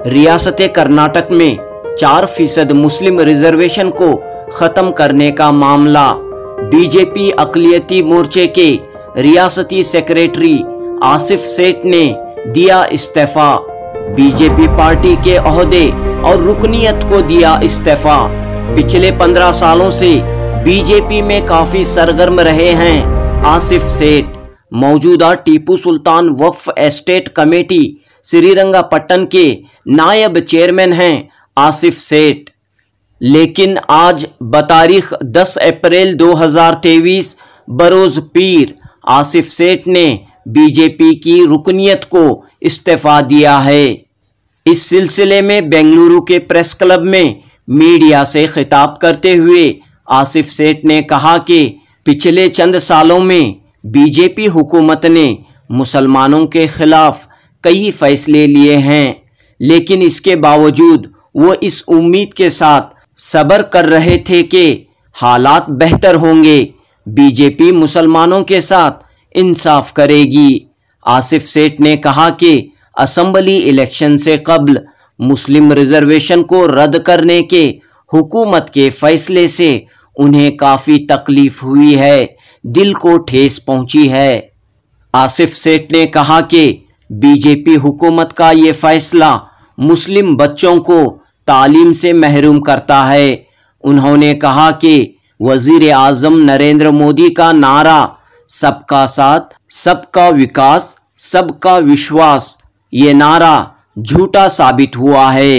रियासत कर्नाटक में 4% मुस्लिम रिजर्वेशन को खत्म करने का मामला। बीजेपी अक़लियती मोर्चे के रियासती सेक्रेटरी आसिफ सेठ ने दिया इस्तीफा। बीजेपी पार्टी के ओहदे और रुकनियत को दिया इस्तीफा। पिछले 15 सालों से बीजेपी में काफी सरगर्म रहे हैं आसिफ सेठ। मौजूदा टीपू सुल्तान वक्फ एस्टेट कमेटी श्रीरंगापट्टन के नायब चेयरमैन हैं आसिफ सेठ। लेकिन आज बतारीख 10 अप्रैल 2023 बरोज पीर आसिफ सेठ ने बीजेपी की रुकनियत को इस्तीफा दिया है। इस सिलसिले में बेंगलुरु के प्रेस क्लब में मीडिया से खिताब करते हुए आसिफ सेठ ने कहा कि पिछले चंद सालों में बीजेपी हुकूमत ने मुसलमानों के खिलाफ कई फैसले लिए हैं, लेकिन इसके बावजूद वो इस उम्मीद के साथ सब्र कर रहे थे कि हालात बेहतर होंगे, बीजेपी मुसलमानों के साथ इंसाफ करेगी। आसिफ सेठ ने कहा कि असेंबली इलेक्शन से कबल मुस्लिम रिजर्वेशन को रद्द करने के हुकूमत के फैसले से उन्हें काफ़ी तकलीफ हुई है, दिल को ठेस पहुंची है। आसिफ सेठ ने कहा कि बीजेपी हुकूमत का ये फैसला मुस्लिम बच्चों को तालीम से महरूम करता है। उन्होंने कहा कि वज़ीर आज़म नरेंद्र मोदी का नारा सबका साथ, सबका विकास, सबका विश्वास, ये नारा झूठा साबित हुआ है।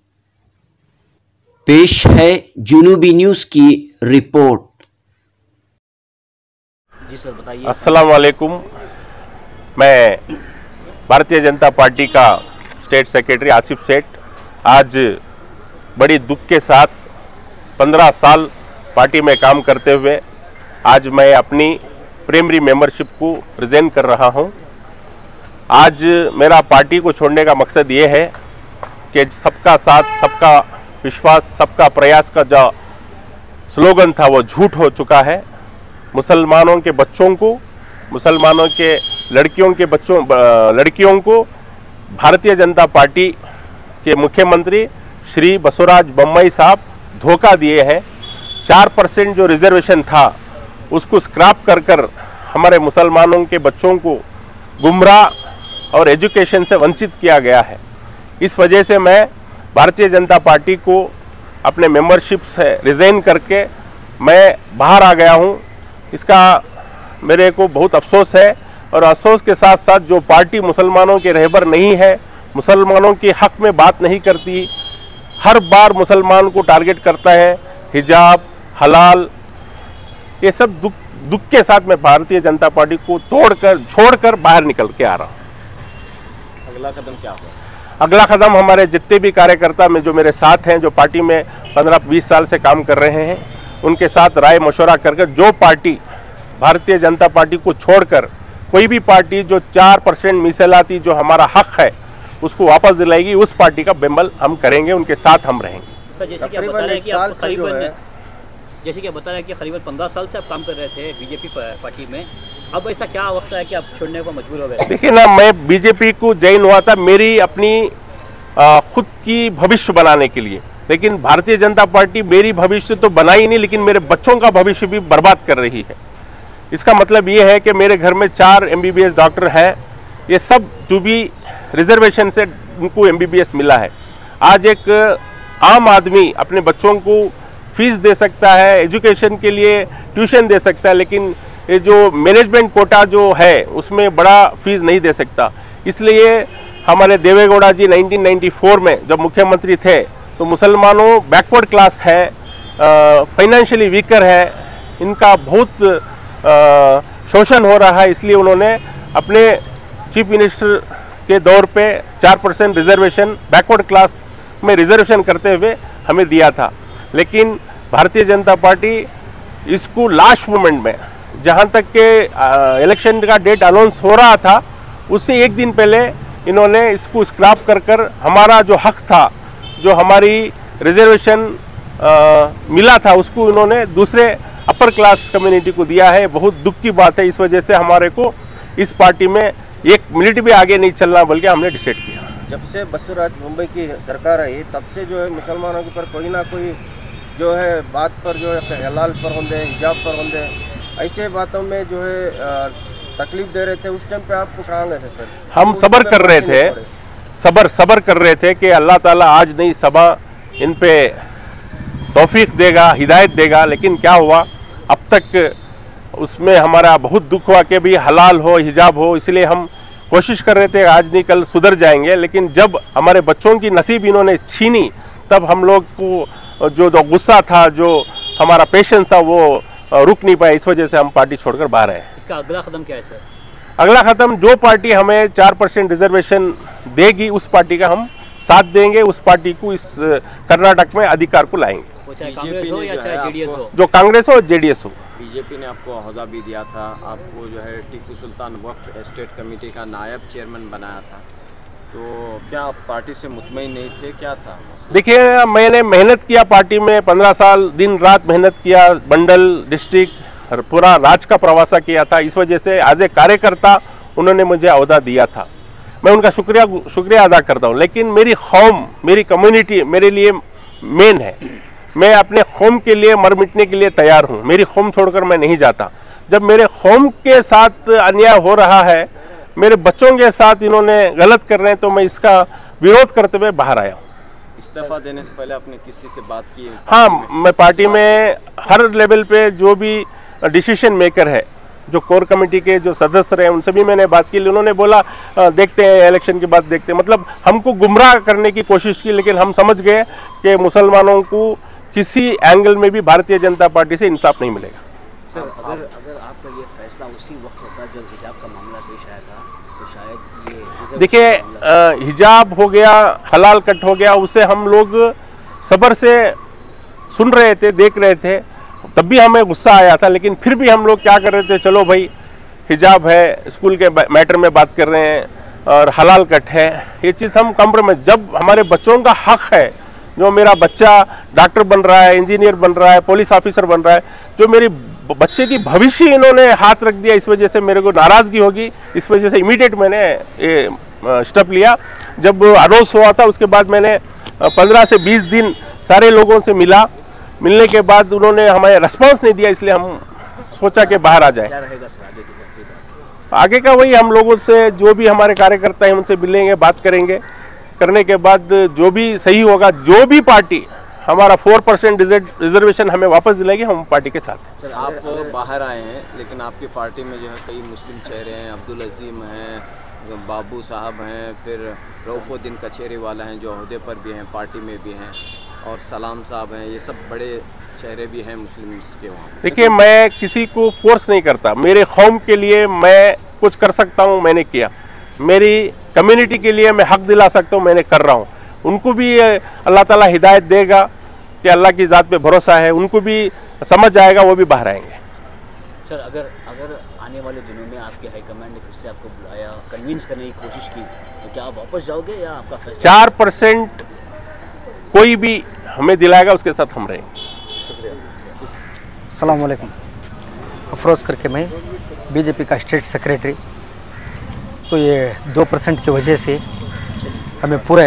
पेश है जुनूबी न्यूज़ की रिपोर्ट। जी सर बताइए। अस्सलाम वालेकुम। मैं भारतीय जनता पार्टी का स्टेट सेक्रेटरी आसिफ सेठ आज बड़ी दुख के साथ 15 साल पार्टी में काम करते हुए आज मैं अपनी प्राइमरी मेंबरशिप को रिज़ाइन कर रहा हूं। आज मेरा पार्टी को छोड़ने का मकसद ये है कि सबका साथ, सबका विश्वास, सबका प्रयास का जो स्लोगन था वो झूठ हो चुका है। मुसलमानों के बच्चों को, मुसलमानों के लड़कियों को भारतीय जनता पार्टी के मुख्यमंत्री श्री बसवराज बोम्मई साहब धोखा दिए हैं। 4% जो रिजर्वेशन था उसको स्क्रैप कर हमारे मुसलमानों के बच्चों को गुमराह और एजुकेशन से वंचित किया गया है। इस वजह से मैं भारतीय जनता पार्टी को अपने मेंबरशिप से रिज़ाइन करके मैं बाहर आ गया हूं। इसका मेरे को बहुत अफसोस है और अफसोस के साथ साथ जो पार्टी मुसलमानों के रहबर नहीं है, मुसलमानों के हक़ में बात नहीं करती, हर बार मुसलमान को टारगेट करता है, हिजाब, हलाल, ये सब दुख के साथ मैं भारतीय जनता पार्टी को छोड़कर बाहर निकल के आ रहा हूँ। अगला कदम क्या होगा? अगला कदम हमारे जितने भी कार्यकर्ता में जो मेरे साथ हैं, जो पार्टी में 15-20 साल से काम कर रहे हैं, उनके साथ राय मशवरा कर जो पार्टी भारतीय जनता पार्टी को छोड़कर कोई भी पार्टी जो 4% मिसलाती जो हमारा हक है उसको वापस दिलाएगी, उस पार्टी का बेमल हम करेंगे, उनके साथ हम रहेंगे। सर जैसे कि आप बता रहे हैं कि आप बता रहे हैं कि करीबन 15 साल से आप काम कर रहे थे बीजेपी पार्टी में, अब ऐसा क्या अवस्था है कि आप छोड़ने को मजबूर हो गए? देखिए ना, मैं बीजेपी को ज्वाइन हुआ था मेरी अपनी खुद की भविष्य बनाने के लिए, लेकिन भारतीय जनता पार्टी मेरी भविष्य तो बना ही नहीं, लेकिन मेरे बच्चों का भविष्य भी बर्बाद कर रही है। इसका मतलब ये है कि मेरे घर में 4 MBBS डॉक्टर हैं, ये सब जो भी रिजर्वेशन से उनको MBBS मिला है। आज एक आम आदमी अपने बच्चों को फीस दे सकता है, एजुकेशन के लिए ट्यूशन दे सकता है, लेकिन ये जो मैनेजमेंट कोटा जो है उसमें बड़ा फीस नहीं दे सकता। इसलिए हमारे देवेगौड़ा जी 1994 में जब मुख्यमंत्री थे तो मुसलमानों बैकवर्ड क्लास है, फाइनेंशियली वीकर है, इनका बहुत शोषण हो रहा है, इसलिए उन्होंने अपने चीफ मिनिस्टर के दौर पे 4% रिजर्वेशन बैकवर्ड क्लास में रिजर्वेशन करते हुए हमें दिया था। लेकिन भारतीय जनता पार्टी इसको लास्ट मोमेंट में, जहां तक के इलेक्शन का डेट अनाउंस हो रहा था उससे एक दिन पहले इन्होंने इसको स्क्रैप कर हमारा जो हक था, जो हमारी रिजर्वेशन मिला था, उसको इन्होंने दूसरे अपर क्लास कम्युनिटी को दिया है। बहुत दुख की बात है। इस वजह से हमारे को इस पार्टी में 1 मिनट भी आगे नहीं चलना बल्कि हमने डिसाइड किया। जब से बसवराज मुंबई की सरकार आई तब से जो है मुसलमानों के ऊपर कोई ना कोई जो है बात पर जो है हलाल पर होंगे, हिजाब पर होंगे, ऐसे बातों में जो है तकलीफ दे रहे थे। उस टाइम पे आपको कहाँ गए थे सर? हम सब्र कर रहे थे, सब्र कर रहे थे कि अल्लाह ताला आज नहीं सबा इन पे तौफीक देगा, हिदायत देगा। लेकिन क्या हुआ, अब तक उसमें हमारा बहुत दुख हुआ कि भी हलाल हो, हिजाब हो। इसलिए हम कोशिश कर रहे थे आज नहीं कल सुधर जाएंगे। लेकिन जब हमारे बच्चों की नसीब इन्होंने छीनी तब हम लोग को जो गुस्सा था, जो हमारा पेशेंस था, वो रुक नहीं पाया। इस वजह से हम पार्टी छोड़कर बाहर आए। इसका अगला कदम क्या है सर? अगला कदम जो पार्टी हमें 4% रिजर्वेशन देगी उस पार्टी का हम साथ देंगे। उस पार्टी को इस कर्नाटक में अधिकार को लाएंगे, चाहे कांग्रेस हो या चाहे जेडीएस हो। जो कांग्रेस हो जेडीएस हो। बीजेपी ने आपको ओहदा भी दिया था, आपको जो है टीपू सुल्तान वक्फ एस्टेट कमेटी का नायब चेयरमैन बनाया था, तो क्या आप पार्टी से मुतमईन नहीं थे, क्या था? देखिए, मैंने मेहनत किया पार्टी में, 15 साल दिन रात मेहनत किया, बंडल डिस्ट्रिक्ट पूरा राज्य का प्रवासा किया था। इस वजह से एज ए कार्यकर्ता उन्होंने मुझे ओहदा दिया था, मैं उनका शुक्रिया अदा करता हूँ। लेकिन मेरी कौम, मेरी कम्युनिटी मेरे लिए मेन है। मैं अपने कौम के लिए मर मिटने के लिए तैयार हूँ। मेरी कौम छोड़कर मैं नहीं जाता। जब मेरे कौम के साथ अन्याय हो रहा है, मेरे बच्चों के साथ इन्होंने गलत कर रहे हैं, तो मैं इसका विरोध करते हुए बाहर आया हूँ। इस्तीफा देने से पहले आपने किसी से बात की? हाँ, मैं पार्टी में हर लेवल पे जो भी डिसीजन मेकर है, जो कोर कमेटी के जो सदस्य रहे, उनसे भी मैंने बात की। उन्होंने बोला देखते हैं, इलेक्शन के बाद देखते हैं। मतलब हमको गुमराह करने की कोशिश की, लेकिन हम समझ गए कि मुसलमानों को किसी एंगल में भी भारतीय जनता पार्टी से इंसाफ नहीं मिलेगा। सर, अगर आपका ये फैसला उसी वक्त होता जब हिजाब का मामला पेश आया था, तो शायद ये देखिए, हिजाब हो गया, हलाल कट हो गया, उसे हम लोग सब्र से सुन रहे थे, देख रहे थे, तब भी हमें गुस्सा आया था। लेकिन फिर भी हम लोग क्या कर रहे थे, चलो भाई हिजाब है, स्कूल के मैटर में बात कर रहे हैं, और हलाल कट है, ये चीज़ हम कॉम्प्रोमाइज। जब हमारे बच्चों का हक है, जो मेरा बच्चा डॉक्टर बन रहा है, इंजीनियर बन रहा है, पुलिस ऑफिसर बन रहा है, जो मेरी बच्चे की भविष्य इन्होंने हाथ रख दिया, इस वजह से मेरे को नाराज़गी होगी। इस वजह से इमीडिएट मैंने ये स्टेप लिया। जब अरोस हुआ था उसके बाद मैंने 15 से 20 दिन सारे लोगों से मिलने के बाद उन्होंने हमें रिस्पांस नहीं दिया, इसलिए हम सोचा कि बाहर आ जाए। क्या रहेगा सर आगे की तरकीब? आगे का वही, हम लोगों से जो भी हमारे कार्यकर्ता हैं उनसे मिलेंगे, बात करेंगे। करने के बाद जो भी सही होगा, जो भी पार्टी हमारा 4% रिजर्वेशन हमें वापस दिलाएगी, हम पार्टी के साथ हैं। सर, आप बाहर आए हैं, लेकिन आपकी पार्टी में जो है कई मुस्लिम चेहरे हैं, अब्दुल अजीम हैं, बाबू साहब हैं, फिर रऊफुद्दीन कचेरी वाला हैं जो अहदे पर भी हैं, पार्टी में भी हैं, और सलाम साहब हैं। ये सब बड़े चेहरे भी हैं मुस्लिम के वहाँ। देखिए, मैं किसी को फोर्स नहीं करता। मेरे कौम के लिए मैं कुछ कर सकता हूँ, मैंने किया। मेरी कम्युनिटी के लिए मैं हक दिला सकता हूँ, मैंने कर रहा हूँ। उनको भी अल्लाह ताला हिदायत देगा कि अल्लाह की ज़ात पे भरोसा है, उनको भी समझ आएगा, वो भी बाहर आएंगे। सर, अगर आने वाले दिनों में आपके हाईकमांड ने फिर से आपको बुलाया, कन्विंस करने की कोशिश की, तो क्या आप वापस जाओगे या आपका फैसला? 4% कोई भी हमें दिलाएगा, उसके साथ हम रहेंगे। अस्सलाम वालेकुम। अफरोज़ करके मैं बीजेपी का स्टेट सेक्रेटरी। तो ये 2% की वजह से हमें पूरे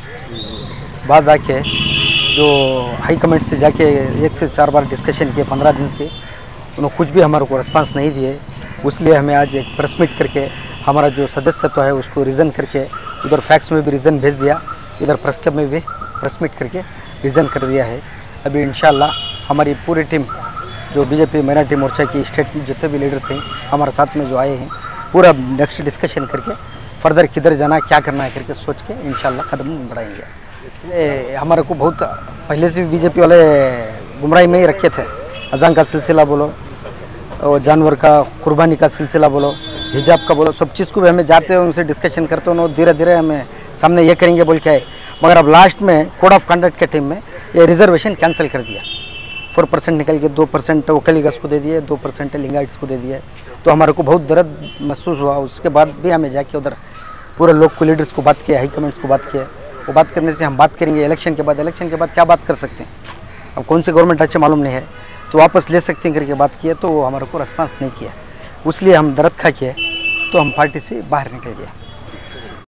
बाज आके जो हाई कमेंट से जाके 1 से 4 बार डिस्कशन किए 15 दिन से, उन्होंने कुछ भी हमारे को रिस्पांस नहीं दिए। इसलिए हमें आज एक प्रेस मीट करके हमारा जो सदस्यत्व है उसको रिज़न करके, उधर फैक्स में भी रिज़न भेज दिया, इधर प्रेस क्लब में भी प्रेस मीट करके रिज़न कर दिया है। अभी इंशाल्लाह हमारी पूरी टीम जो बीजेपी माइनॉरिटी मोर्चा की स्टेट में जितने भी लीडर्स हैं हमारे साथ में जो आए हैं, पूरा नेक्स्ट डिस्कशन करके फर्दर किधर जाना, क्या करना है करके सोच के इंशाल्लाह कदम बढ़ाएंगे। हमारे को बहुत पहले से बीजेपी वाले गुमराही में ही रखे थे। अजान का सिलसिला बोलो, और जानवर का कुर्बानी का सिलसिला बोलो, हिजाब का बोलो, सब चीज़ को भी हमें जाते हैं उनसे डिस्कशन करते हैं, धीरे धीरे हमें सामने ये करेंगे बोल के आए। मगर अब लास्ट में कोड ऑफ कंडक्ट के टीम में ये रिजर्वेशन कैंसिल कर दिया। 4% निकल के 2% वकलीगस को दे दिए, 2% लिंगाइट्स को दे दिए। तो हमारे को बहुत दर्द महसूस हुआ। उसके बाद भी हमें जाके उधर पूरे लोग को लीडर्स को बात किया, हाई कमेंट्स को बात किया। वो बात करने से हम बात करेंगे इलेक्शन के बाद। इलेक्शन के बाद क्या बात कर सकते हैं, अब कौन सी गवर्नमेंट अच्छे मालूम नहीं है, तो वापस ले सकते हैं करके बात किए। तो वो हमारे को रिस्पांस नहीं किया, इसलिए हम दर्द खा के तो हम पार्टी से बाहर निकल गए।